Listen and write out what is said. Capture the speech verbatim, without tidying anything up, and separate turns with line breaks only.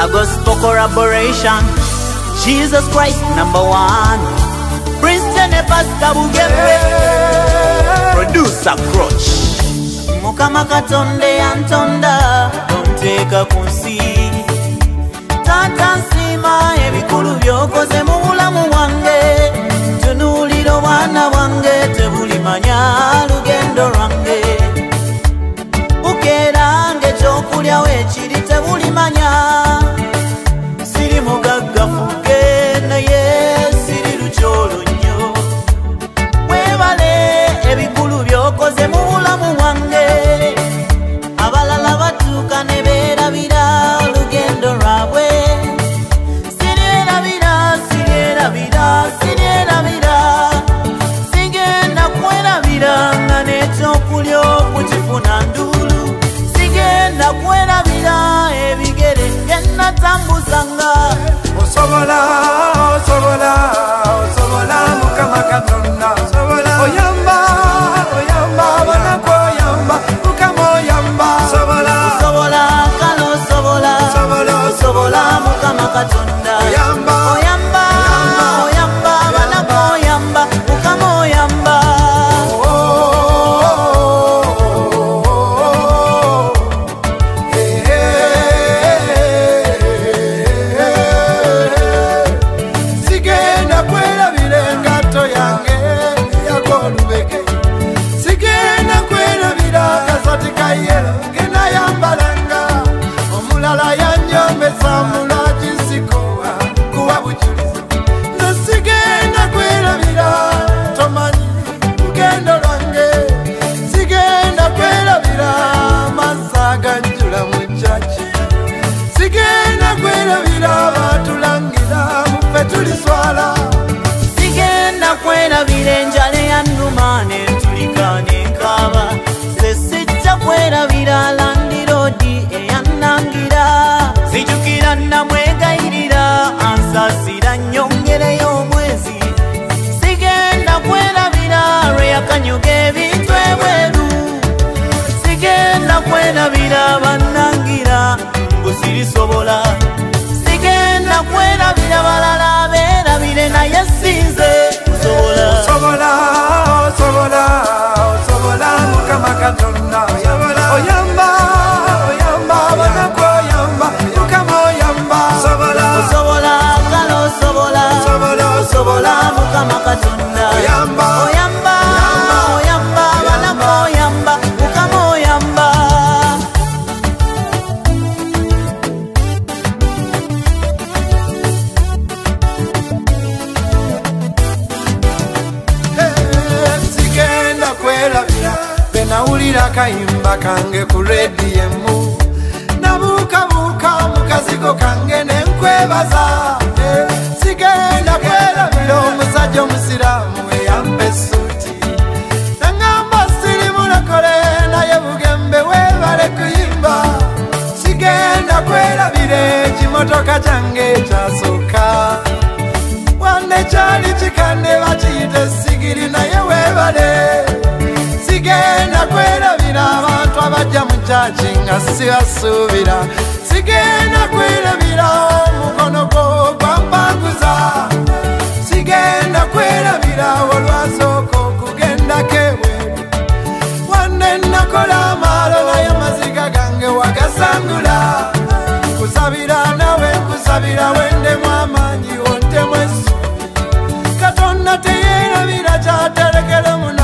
a gospel collaboration. Jesus Christ number one. Prince Jennifer Bugembe, producer Crutch. Mukama Katonde Antonda, don't take a kunsi. Tata nsima ebikulu byokoze mu bulamu bwange. Tunulira wana wange tebulimanya lugendo lwange. Bukerange ekyokulya wekiri tebulimanya. Siri mugaggafuge naye siri lukyolo nnyo. Webale ebikulu byokoze mu bulamu bwange. Abalala batuuka ne beerabira lugendo lwabwe. Sirierabira, sirierabira, sirierabira. Sigenda kwerabira nga n'ekyokulya okukifuna ndulu. Sigenda kwerabira ebigere bye natambuzanga.
Osobola, osobola, osobola Mukama Katonda. Oyamba, oyamba, banako oyamba, Mukama oyamba.
Osobola, kale osobola, osobola Mukama Katonda.
Oyamba,
oyamba, oyamba, banako oyamba, Mukama oyamba.
Sigenda kwerabira engato yange yakolubeke. Sigenda kwerabira akasati ka yero genayambalanga. Omulala yanyombesa mulakisikowa kuwa bujulizi. No sigenda kwerabira tomanyi lugendo lwange. Sigenda kwerabira amasa ganjula mu chachi. Sigenda kwerabira batulangira mufe tuliswala.
Sigenda kwerabira enjala eyannuma n'entulika n'enkaaba. Nze sijja kwerabira landiroodi eyannangira. Sijjukira namwegayirira ansaasira nnyongereyo omwezi. Sigenda kwerabira lwe yakanyuga ebintu ebweru. Sigenda kwerabira bannangira mbu sirisobola. Sigenda kwerabira balala beerabire naye sinze kusobola.
Osobola, osobola, osobola Mukama Katonda. Oyamba, oyamba, banako oyamba, Mukama oyamba.
Osobola, kale osobola, osobola Mukama Katonda.
Oyamba,
oyamba, oyamba, banako oyamba, Mukama oyamba.
sigenda kwerabira benawulira kayimba kange ku rediemu. Nabuukabuuka mu kazigo kange nenkwebaza. Sigenda kwerabira omusajja omusiraamu eyampa essuuti. Nangamba siri mulokole naye Bugembe weebale kuyimba. Sigenda kwerabira ekimotoka kyange ekyasooka. Wanne kyali kikande bakiyita essigiri naye weebale. Sigenda kwerabira abantu abajja mu kyaki nga sibasuubira. Sigenda kwerabira omukono gwo gwampanguza. Sigenda kwerabira olwasooka okugendako ebweru. Wanne nakola amaalo naye amaziga gange wagasangula. Kusabira nawe nkusabira wendemu amaanyi wontemu essuubi. Katonda teyeerabira ky'aterekera mu